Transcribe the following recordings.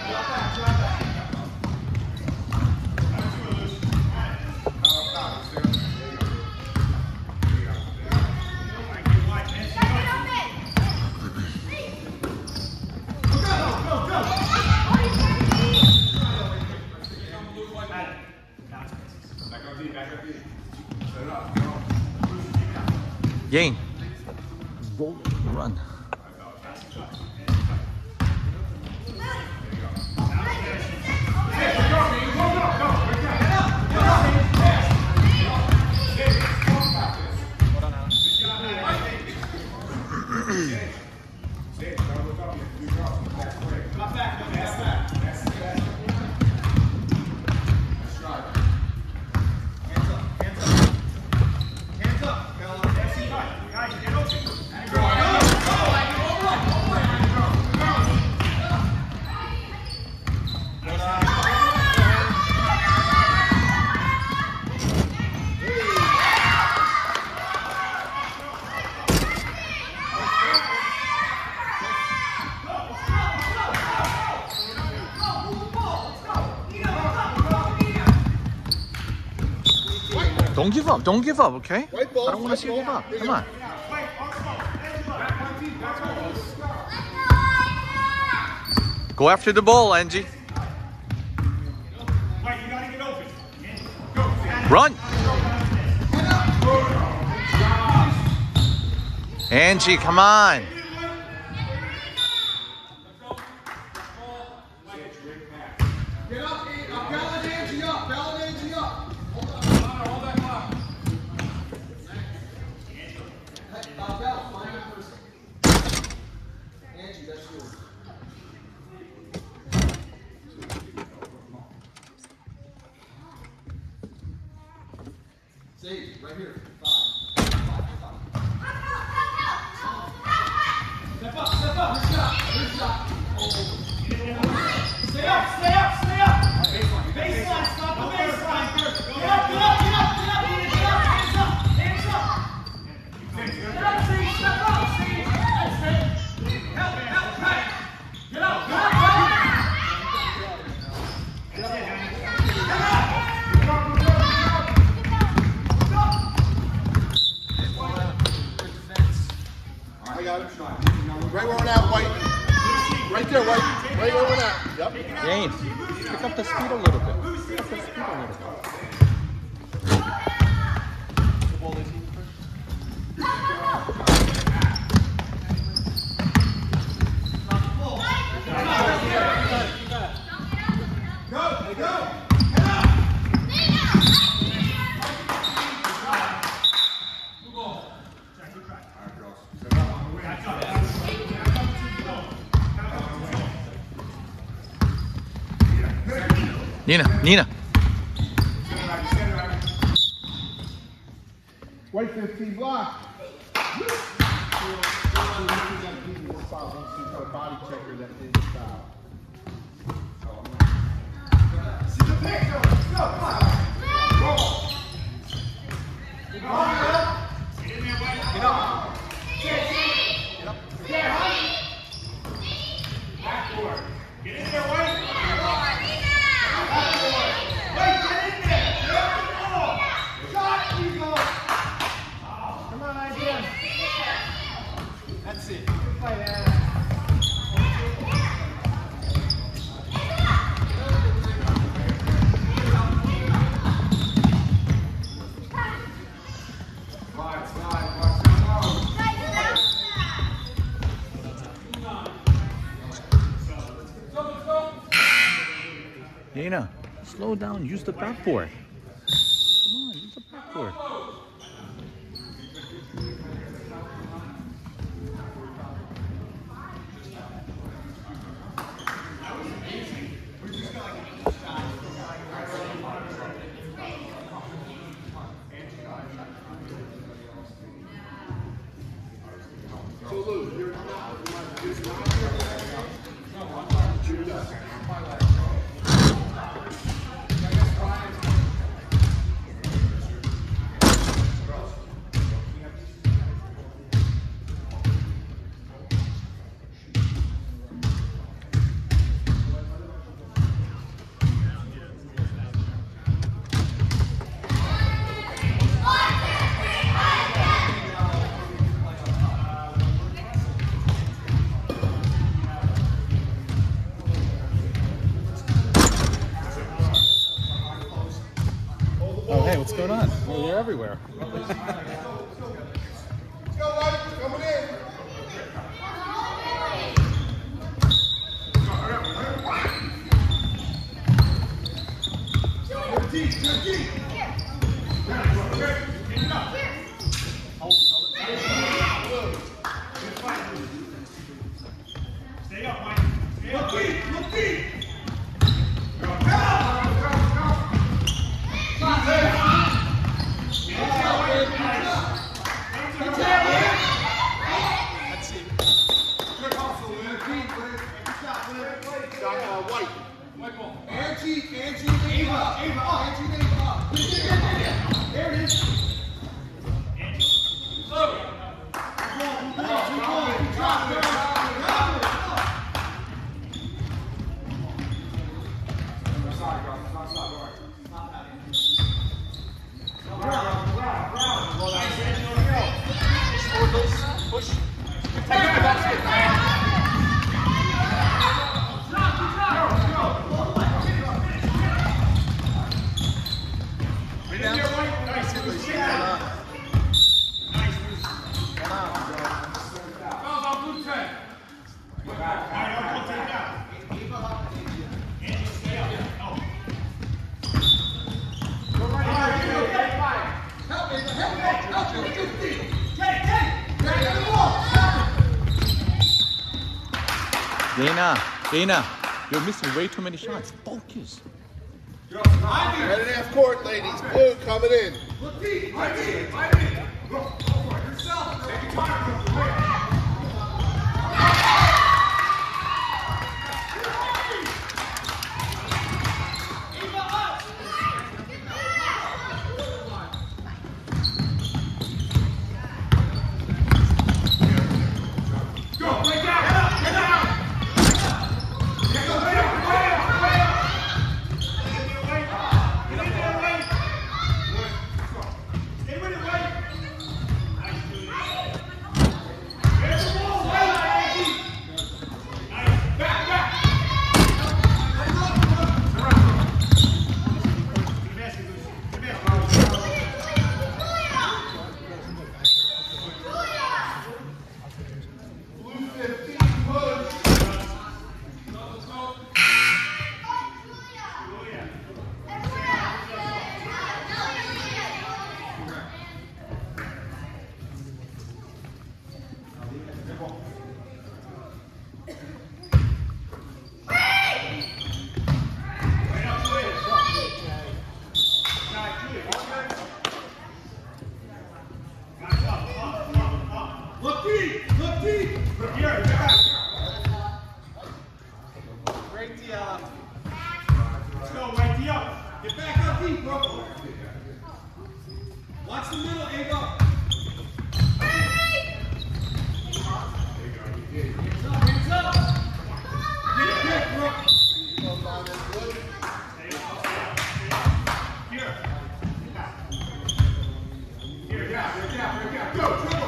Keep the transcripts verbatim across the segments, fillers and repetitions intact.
Gain. Roll, run. Don't give up. Don't give up, okay? I don't want to see you give up. Come on. Go after the ball, Angie. Run. Angie, come on. Sage, right here. Five. Five. Five. Step up, step up. Good shot. Good shot. Oh. Stay up, stay up, stay up. Baseline. Baseline. Stop the baseline. Get up, get up, get up, get up, get up. Hands up, hands up. Get up, Sage. Step up, Sage. Help, help, help. Get up, get up, get up. Right where we're at, White. Right there, White. Right where we're at. Yep. James, pick up the speed a little bit. Pick up the speed a little bit. Go, go. Nina, Nina. White fifteen block. Body checker that did the foul. See the pick, go, go, come on. Get up. Get in there, White. Get up. Get up. Get up. Backboard. Get in there, White. That's it. Good play, man. Nina, slow down. Use the backboard. Come on, use the backboard. What's going on? Well, they're everywhere. Let's go, White. Coming in. Deep, deep. Stay up, Mike. Look deep, look deep. Angie, Angie, Ava, Ava, Angie, Ava. There it is. Push. Dana, Dana, you're missing way too many shots. Focus. Right in half court, ladies. Blue coming in. Look deep, right deep, right deep. Go, go for it yourself. Take your time. Watch the middle, Ava. Hands up, hands up. Get it quick, Brooke. Here. Here, get out, get out, get out. Go, dribble.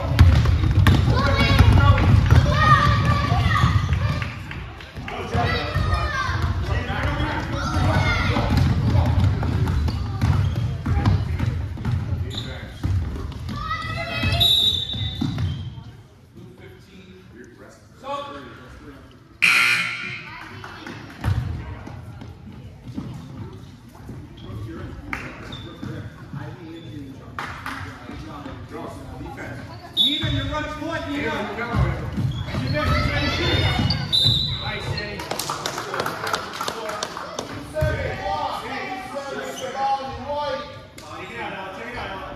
Nina, you're running point, Nina. You're next, you're ready to shoot. Nice, Danny. Take it out, Al. Take it out, Al.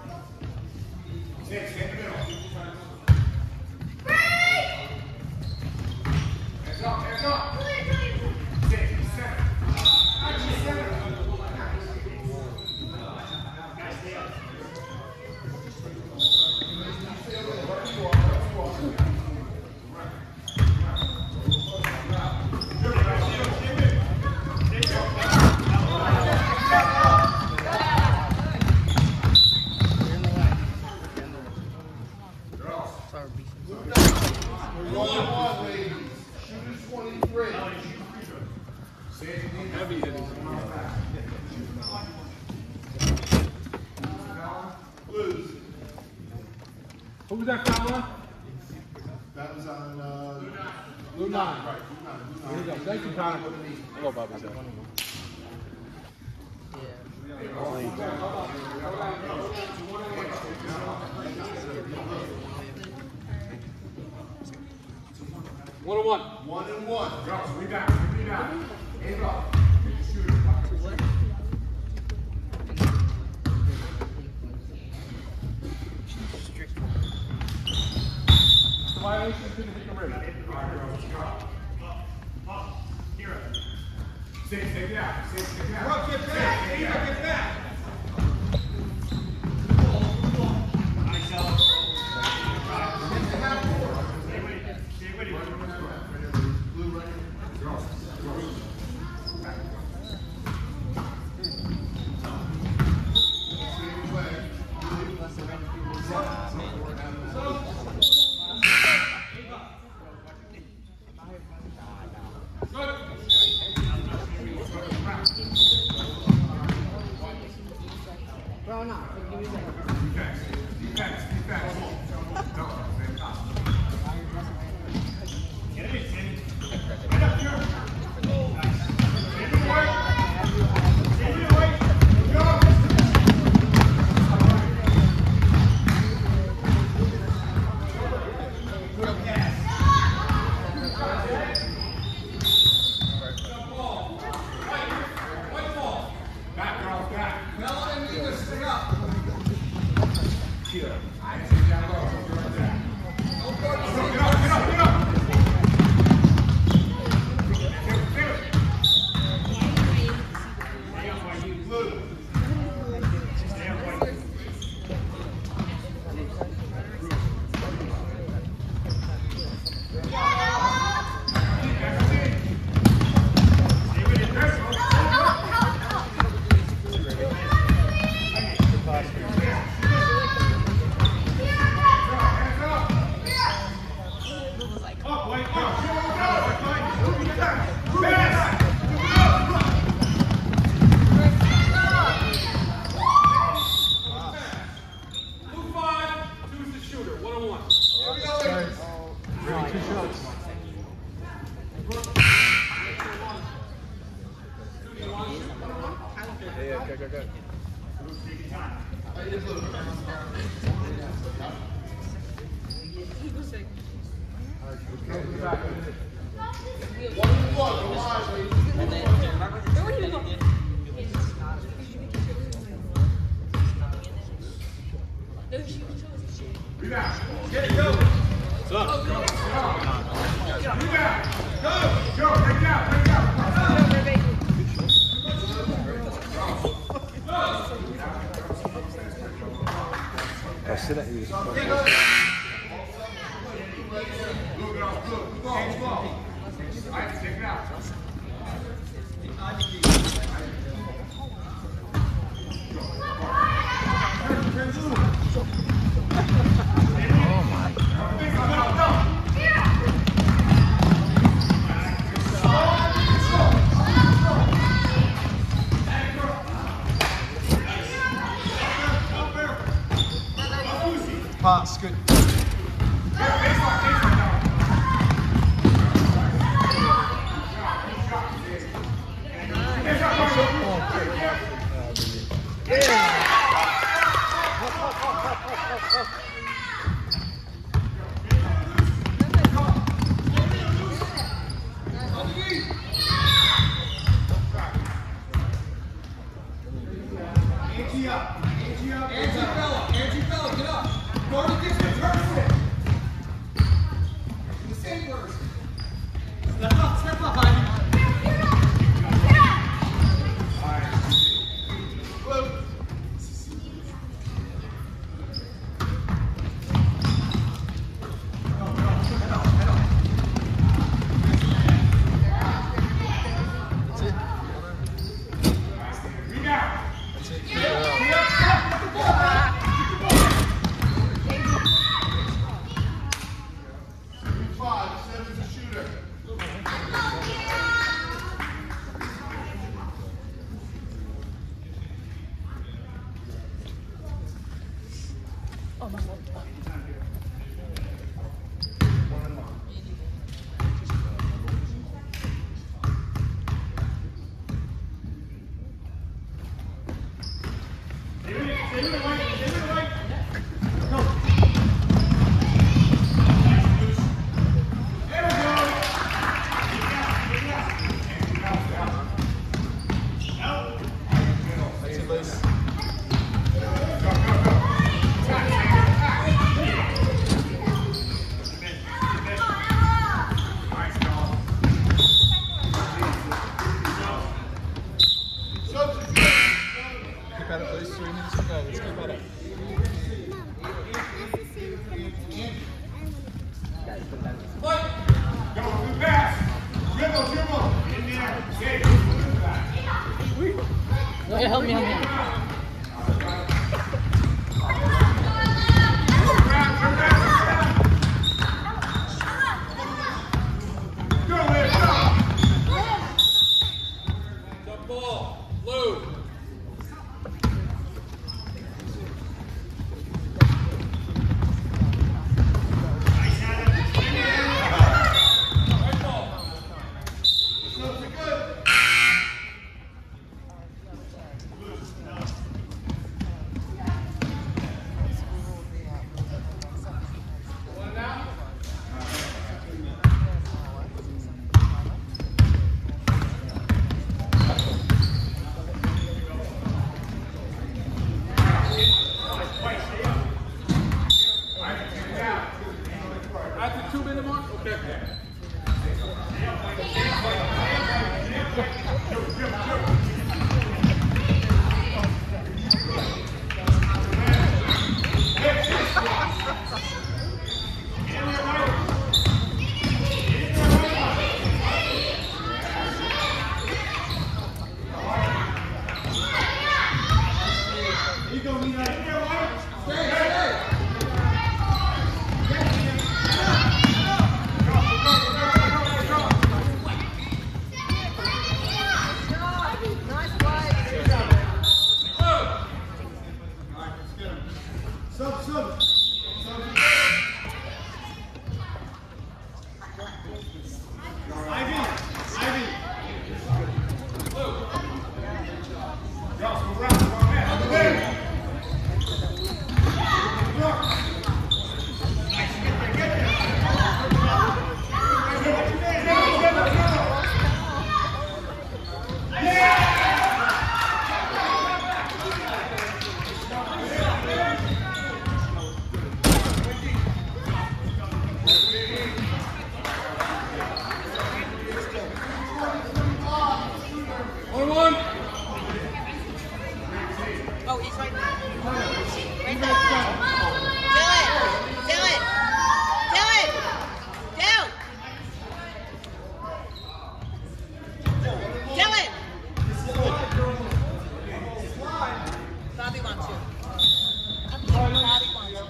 Six, get in the middle. Hands up, hands up. Six, seven. Actually, seven. Guys, stay up. was that foul on? That was on uh, Blue Nine. Right, Blue Nine. Here we go. Thank you, Connor. Hello, Bobby. One and one. One and one. Go. Rebound. Rebound. Aim up. Shooter. Violation to the rim. Here. Six, take it out. Six, take it out. Rock, get back. Get back. Get back. Nice out. Stay with it. Stay with it. Blue right. Go. Same way. Bro, no. Give me that. Defense. Defense. Defense. No, same time. Get it, Sandy. Right up here. Nice. Save it away. Save it away. Go. Good pass. Back, girls, back. Bella and English, stay up. Here. I take that low. You're right there. Get up, get up, get up. Stay up, Whitey. Blue. Stay up, Whitey. Stay with it, Chris. Up, White, up. Pass. Blue five, two's the shooter. One on one. Really, two shots. Yeah, yeah, go, go, go. One and one. Go wide, ladies. Rebound. Get it, go. What's up? Rebound. Go. Go. Break it out. Break it out. I sit at you. Blue girls, blue. Blue ball. Blue ball. All right, take it out. Oh my God. Pass, good. Angie up. Angie up. Angie Bella. Angie Bella, get up. Go to the distance. Yeah, help me, help me. Jump ball, blue. At the two minute mark? Okay. Oh, he's right there. Right there. Dylan! Dylan! Dylan! Down! Dylan! Bobby wants you. Bobby wants you.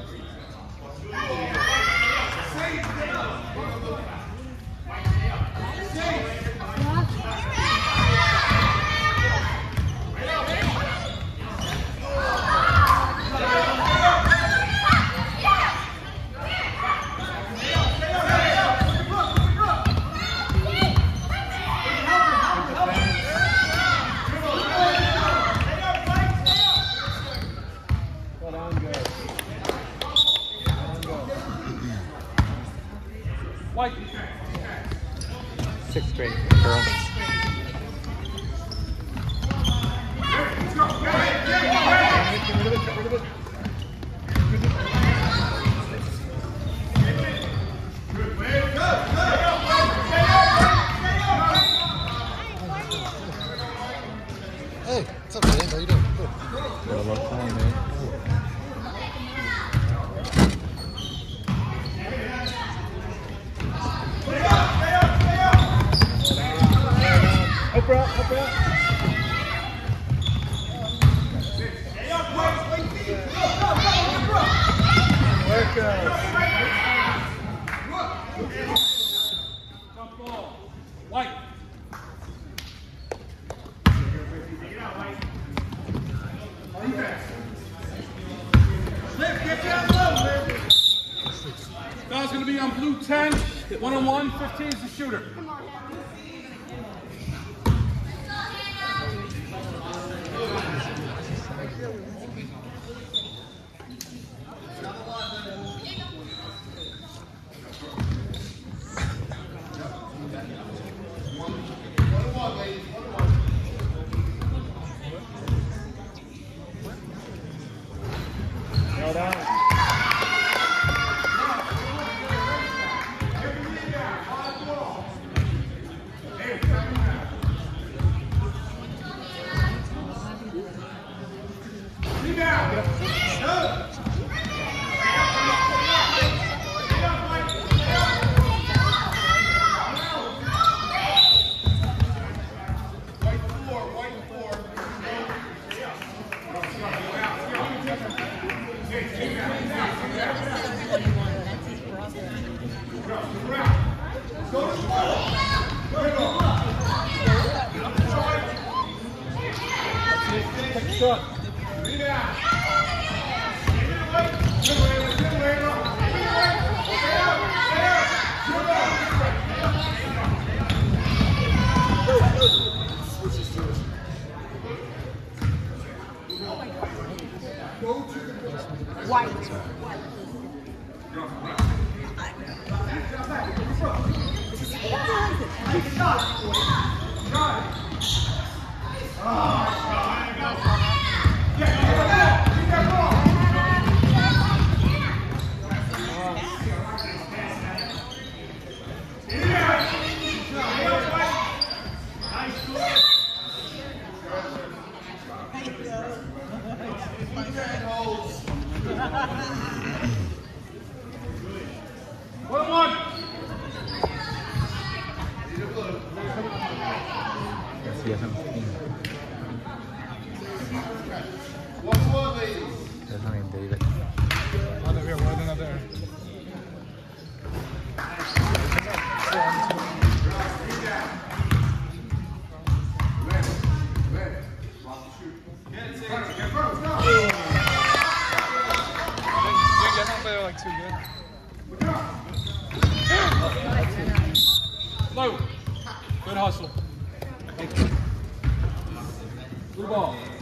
White. Sixth grade girl. Hey, what's up, man? How you doing? Good. Got a long time, man. Up, up, up, up. Work out. Jump ball. White. Foul's going to be on blue ten. One on one. fifteen is the shooter. shot. One one. Garcia Santín. One one, ladies. That's not even David. One there, one another. Like too good. Low. Good hustle. Good ball.